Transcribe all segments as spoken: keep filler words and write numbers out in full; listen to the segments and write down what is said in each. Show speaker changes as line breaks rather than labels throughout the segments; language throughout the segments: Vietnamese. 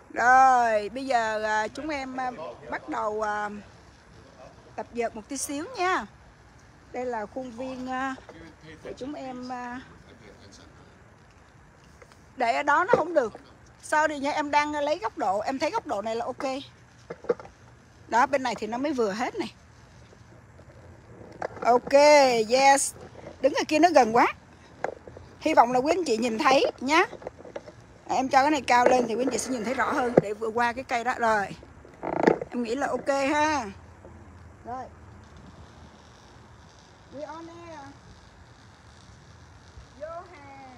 Rồi, bây giờ à, chúng em à, bắt đầu à, tập dượt một tí xíu nha. Đây là khuôn viên à, để chúng em à, để ở đó nó không được. Sorry nha, em đang lấy góc độ, em thấy góc độ này là ok. Đó, bên này thì nó mới vừa hết này. Ok, yes. Đứng ở kia nó gần quá. Hy vọng là quý anh chị nhìn thấy nhá. Em cho cái này cao lên thì quý anh chị sẽ nhìn thấy rõ hơn để vừa qua cái cây đó. Rồi, em nghĩ là ok ha. Rồi, we on air. Vô hàng.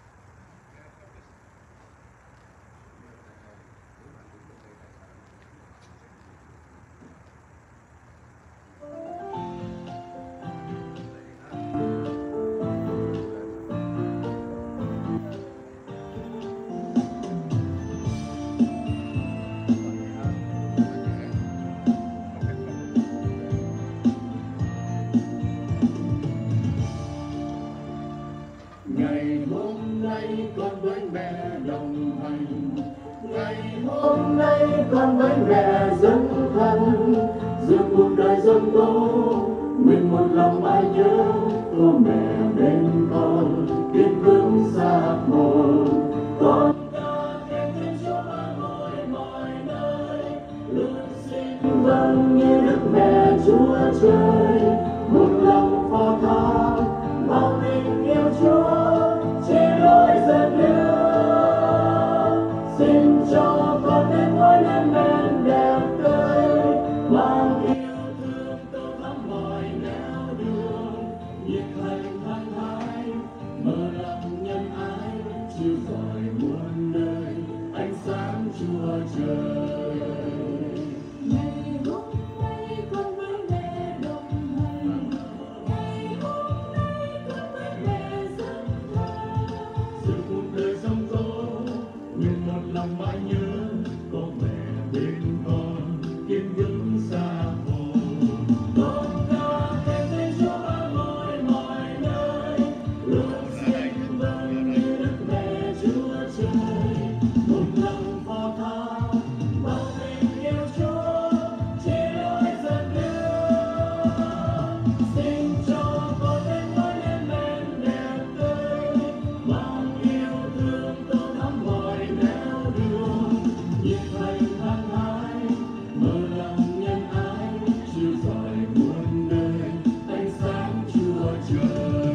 Ngày hôm nay con với mẹ đồng hành, ngày hôm nay con với mẹ dấn thân, giữa cuộc đời dông tố nguyện một lòng mãi nhớ, có mẹ bên con kiên vững xa hồn. Con ca khen Thiên Chúa ở mọi mọi nơi, luôn xin vâng như Đức Mẹ Chúa Trời, một lòng phó thác bao tình yêu Chúa. Xin cho con đến ngôi lên men đẹp tươi, mang yêu thương tô thắm mọi nẻo đường, nhiệt thành hăng hái, mở lòng nhân ái, chiếu rọi muôn nơi ánh sáng Chúa trời. Ngày hôm nay con với mẹ đồng hành, ngày hôm nay con với mẹ dấn thân, giữa cuộc đời sóng gió nguyện một lòng mãi nhớ, có mẹ bên con kiên vững xa hồn. Con ca khen Thiên Chúa ở mọi mọi nơi, luôn xin vâng như Đức Mẹ Chúa Trời, một lòng phó thác bao tình yêu Chúa chỉ lối dẫn đưa. Xin cho con đến ngôi lên men đẹp tươi, mang yêu thương tô thắm mọi nẻo đường, nhiệt thành hăng hái, mở lòng nhân ái, chiếu rọi muôn nơi ánh sáng Chúa trời.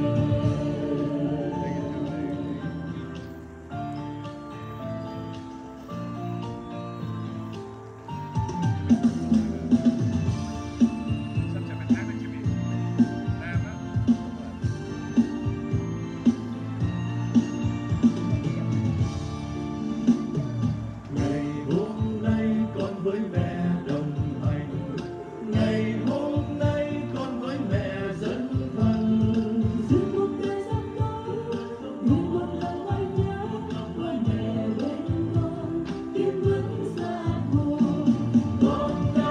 Ngày hôm nay con với mẹ đồng hành, ngày hôm nay con với mẹ dấn thân, giữa cuộc đời gian khó nguyện một lòng mãi nhớ, có mẹ bên con kiên vững xa hồn. Con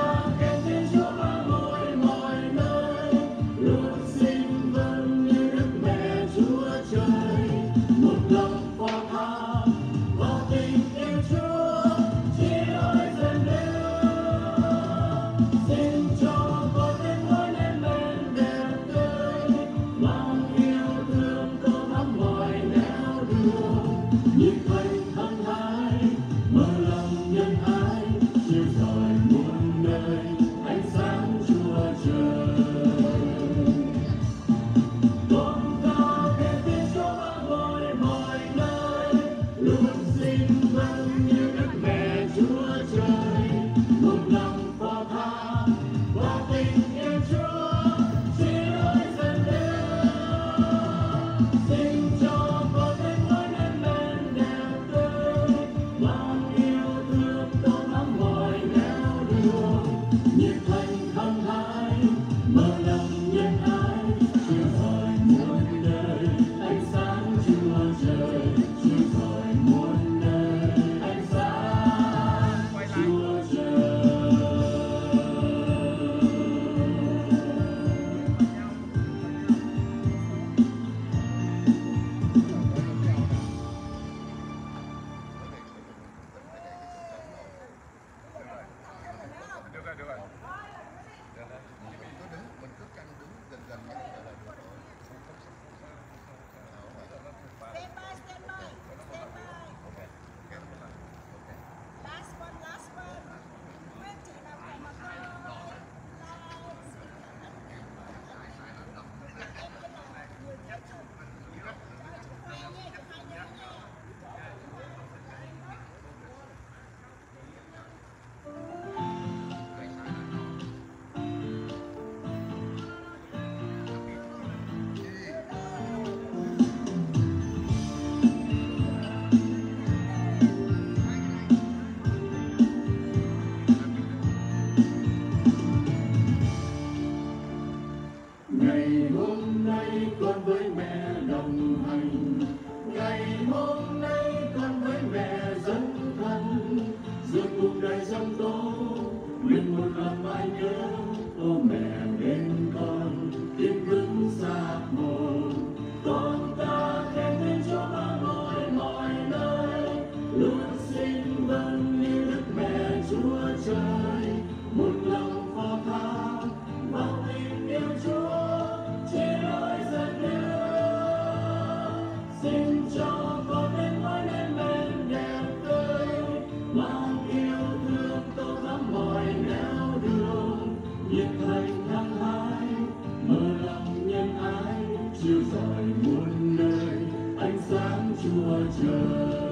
mang yêu thương tô thắm mọi nẻo đường, nhiệt thành hăng hái mở lòng nhân ái, chiếu rọi muôn nơi ánh sáng Chúa trời.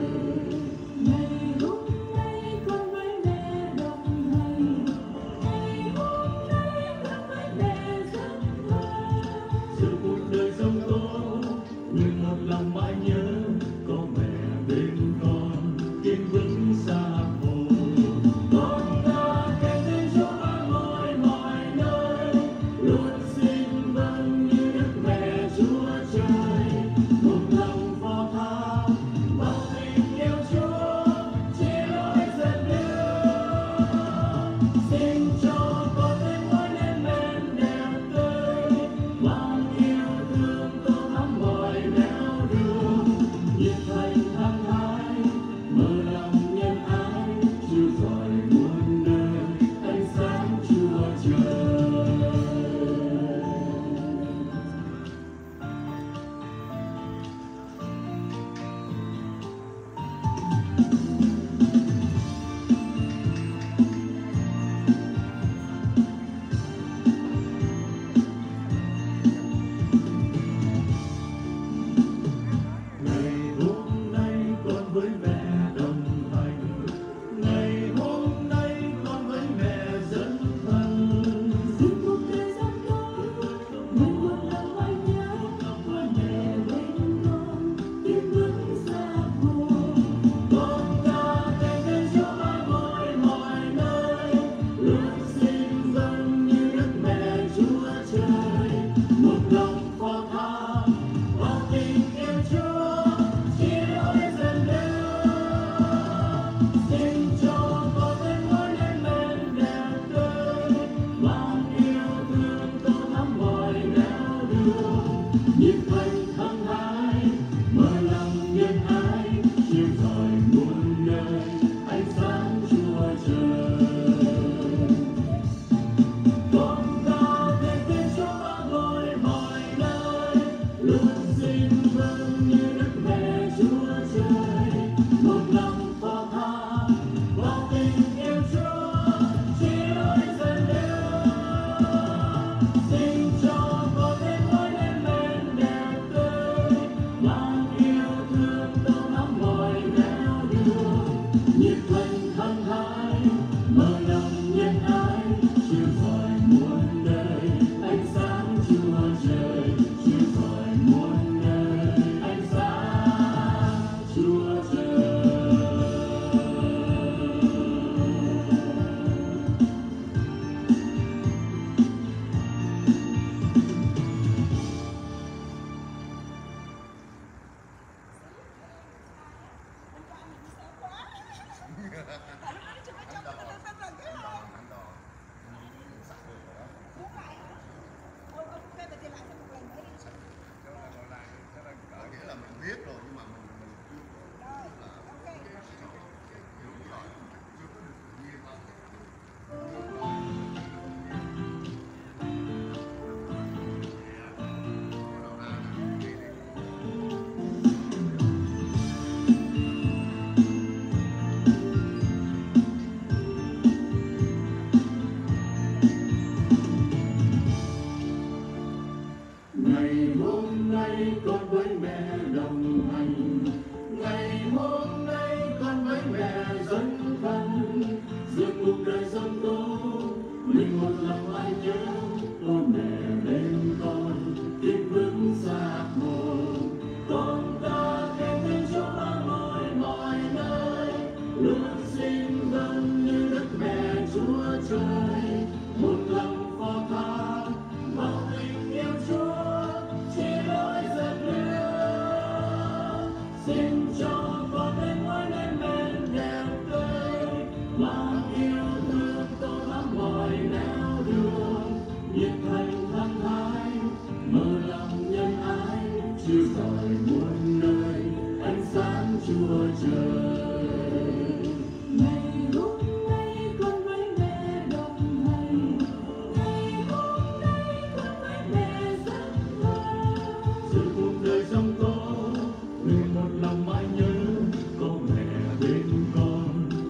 Lòng mãi nhớ có mẹ bên con kiên vững xa hồ, con ta kể tên Chúa ba ngôi mọi nơi, luôn xin vâng như Đức Mẹ Chúa Trời, một lòng phó thác bao tình yêu Chúa chia lối dần đưa, xin cho con thêm mỗi nét men đẹp tươi, mang yêu thương tô thắm mọi nẻo nhiệt thành hăng hái mở lòng nhân ái, chiếu rọi muôn nơi ánh sáng Chúa trời. Với mẹ đồng hành, ngày hôm nay con với mẹ dẫn thân, suốt cuộc đời gian tối mình một lòng mãi nhớ có mẹ bên con kiên vững xa hồ, con ta kể tên Chúa ba ngôi mọi nơi, luôn xin vâng như Đức Mẹ Chúa Trời, một lòng phó thác bao tình yêu Chúa chia lối dần đưa. Nhiệt thành hăng hái mở lòng nhân ái, chiếu rọi muôn nơi ánh sáng Chúa trời. Con ta kể tên Chúa ba ngôi mọi nơi, luôn xin vâng như Đức Mẹ Chúa Trời, một lòng phó thác bao tình yêu Chúa chia lối dần đưa, xin cho con thêm mỗi nét men đẹp tươi, mang yêu thương tô thắm mọi nẻo đường, nhiệt thành hăng hái mở lòng nhân ái, chiếu rọi muôn nơi ánh sáng Chúa trời, chiếu rọi muôn nơi ánh sáng Chúa trời.
Nghĩa là mình biết rồi nhưng mà mình mình chưa là cái kiểu rồi chưa có được tự nhiên lắm. Ngày hôm nay con với mẹ đồng hành, ngày hôm nay con với mẹ dẫn thân, giữa cuộc đời sống tố mình một lòng ai nhớ có mẹ bên con kiên vững xa hồ, con ta kể tên Chúa ba ngôi mọi nơi, luôn xin vâng như Đức Mẹ Chúa Trời, một lòng phó thác bao tình yêu Chúa chia lối dần đưa, xin cho con thêm mỗi nét men đẹp tươi, mang yêu thương tô thắm mọi nẻo đường, nhiệt thành hăng hái mở lòng nhân ái, chiếu rọi muôn nơi ánh sáng Chúa trời. Ngày hôm nay con với mẹ đồng hành, ngày hôm nay con với mẹ dẫn thân, giữa cuộc đời sống tố mình một lòng mãi nhớ có mẹ bên con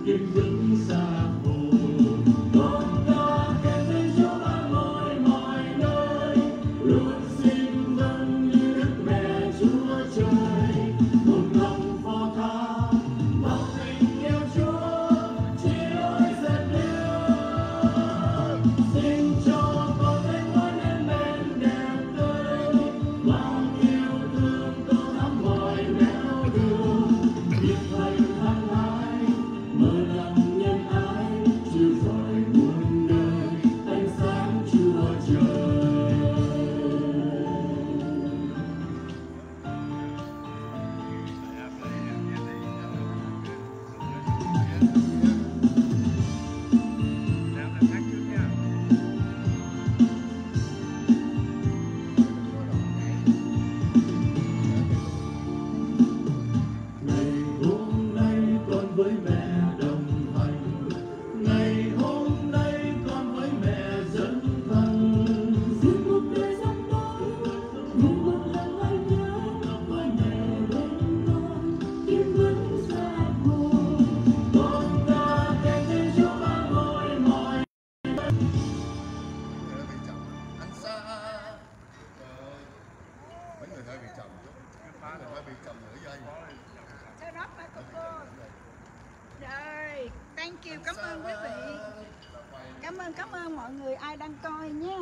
nhiều, cảm ơn quý vị. Cảm ơn, cảm ơn mọi người ai đang coi nha.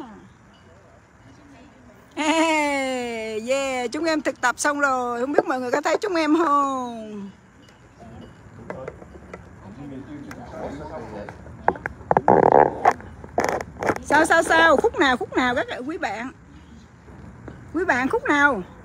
Hey, yeah, chúng em thực tập xong rồi. Không biết mọi người có thấy chúng em không? Sao sao sao? Khúc nào khúc nào các quý bạn? Quý bạn khúc nào?